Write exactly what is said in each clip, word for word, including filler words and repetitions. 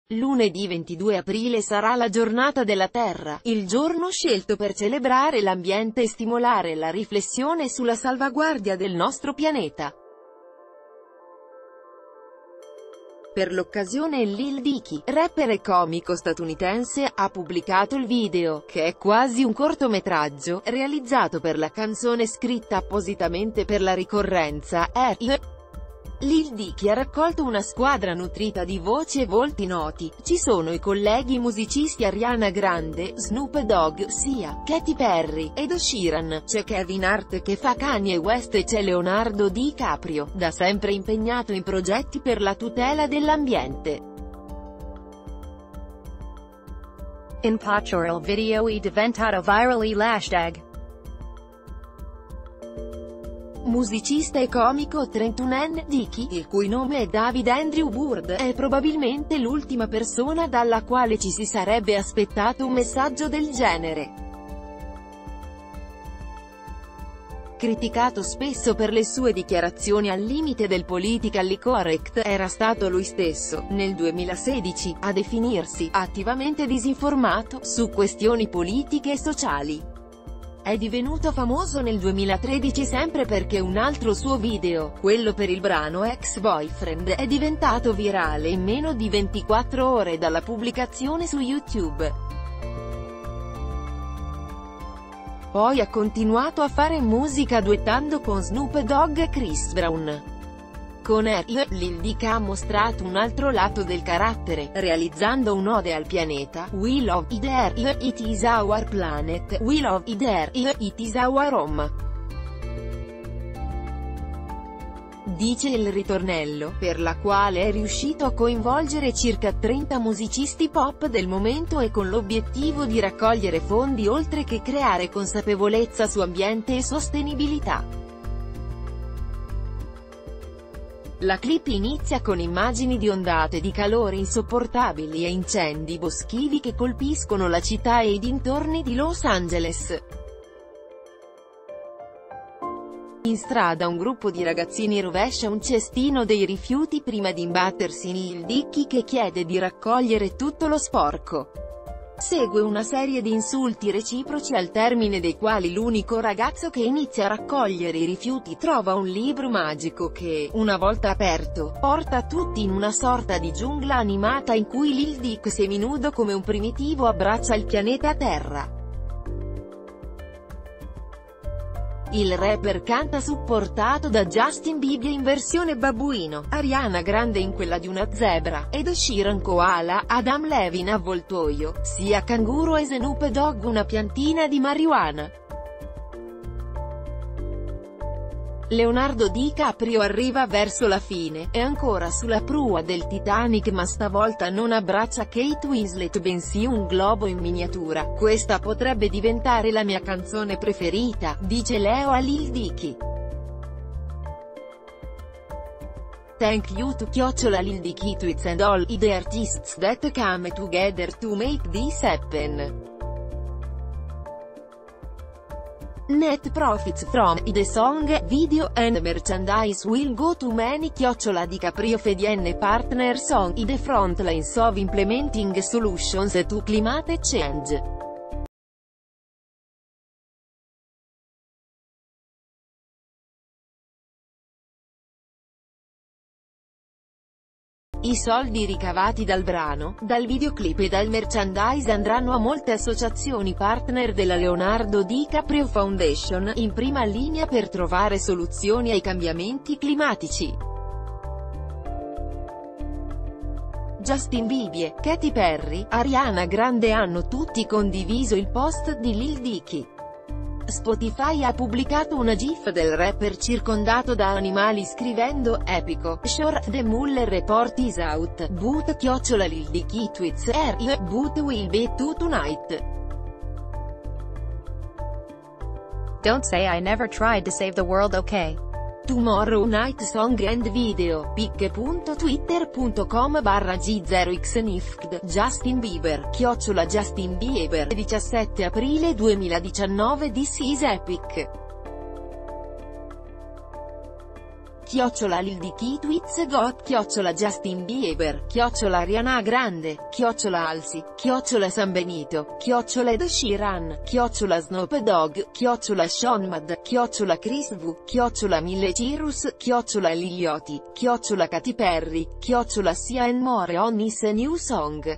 Lunedì ventidue aprile sarà la Giornata della Terra, il giorno scelto per celebrare l'ambiente e stimolare la riflessione sulla salvaguardia del nostro pianeta. Per l'occasione Lil Dicky, rapper e comico statunitense, ha pubblicato il video, che è quasi un cortometraggio, realizzato per la canzone scritta appositamente per la ricorrenza, R. Lil Dicky ha raccolto una squadra nutrita di voci e volti noti. Ci sono i colleghi musicisti Ariana Grande, Snoop Dogg, Sia, Katy Perry, Ed Sheeran, c'è Kevin Hart che fa Kanye West e c'è Leonardo DiCaprio, da sempre impegnato in progetti per la tutela dell'ambiente. In Pacioral video è diventato virale l'hashtag Musicista e comico trentunenne, Dicky, il cui nome è David Andrew Bird, è probabilmente l'ultima persona dalla quale ci si sarebbe aspettato un messaggio del genere. Criticato spesso per le sue dichiarazioni al limite del politically correct, era stato lui stesso, nel duemilasedici, a definirsi attivamente disinformato su questioni politiche e sociali. È divenuto famoso nel duemilatredici sempre perché un altro suo video, quello per il brano Ex-Boyfriend, è diventato virale in meno di ventiquattro ore dalla pubblicazione su YouTube. Poi ha continuato a fare musica duettando con Snoop Dogg e Chris Brown. Con R. Lil Dicky ha mostrato un altro lato del carattere, realizzando un'ode al pianeta, We love it here, it is our planet, we love it here, it is our home. Dice il ritornello, per la quale è riuscito a coinvolgere circa trenta musicisti pop del momento e con l'obiettivo di raccogliere fondi oltre che creare consapevolezza su ambiente e sostenibilità. La clip inizia con immagini di ondate di calore insopportabili e incendi boschivi che colpiscono la città e i dintorni di Los Angeles. In strada un gruppo di ragazzini rovescia un cestino dei rifiuti prima di imbattersi in Lil Dicky che chiede di raccogliere tutto lo sporco. Segue una serie di insulti reciproci al termine dei quali l'unico ragazzo che inizia a raccogliere i rifiuti trova un libro magico che, una volta aperto, porta tutti in una sorta di giungla animata in cui Lil Dicky seminudo come un primitivo abbraccia il pianeta Terra. Il rapper canta supportato da Justin Bieber in versione babbuino, Ariana Grande in quella di una zebra, Ed Sheeran koala, Adam Levine avvoltoio, Sia canguro e Snoop Dogg una piantina di marijuana. Leonardo DiCaprio arriva verso la fine, è ancora sulla prua del Titanic ma stavolta non abbraccia Kate Winslet bensì un globo in miniatura. Questa potrebbe diventare la mia canzone preferita, dice Leo a Lil Dicky. Thank you to chiocciola Lil Dicky tweets and all the artists that came together to make this happen. Net profits from the song, video, and merchandise will go to many chiocciola DiCaprio Fedien partners on the front lines of implementing solutions to climate change. I soldi ricavati dal brano, dal videoclip e dal merchandise andranno a molte associazioni partner della Leonardo DiCaprio Foundation, in prima linea per trovare soluzioni ai cambiamenti climatici. Justin Bieber, Katy Perry, Ariana Grande hanno tutti condiviso il post di Lil Dicky. Spotify ha pubblicato una gif del rapper circondato da animali scrivendo, epico, short the Mueller report is out, but chiocciola Lil Dicky tweets R, but will be to tonight. Don't say I never tried to save the world, okay? Tomorrow Night Song and Video, pic punto twitter punto com barra G zero X Nifd, Justin Bieber, chiocciola Justin Bieber, diciassette aprile duemiladiciannove This is Epic. chiocciola Lil Dicky Tweets Got, chiocciola Justin Bieber, chiocciola Ariana Grande, chiocciola Halsey, chiocciola San Benito, chiocciola Ed Sheeran, chiocciola Snoop Dogg, chiocciola Sean Mad, chiocciola Chris Wu, chiocciola Miley Cyrus, chiocciola Lil Yachty, chiocciola Katy Perry, chiocciola Sia and More on His New Song.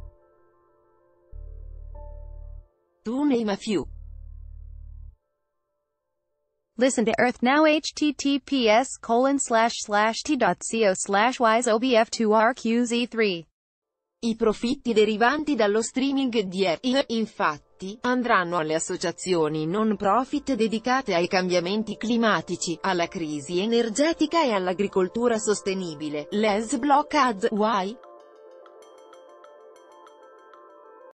To name a few. Listen to Earth Now https colon slash slash t.co slash wisobf2rqz3. I profitti derivanti dallo streaming di R I, infatti, andranno alle associazioni non profit dedicate ai cambiamenti climatici, alla crisi energetica e all'agricoltura sostenibile. Les Block Ads. Why?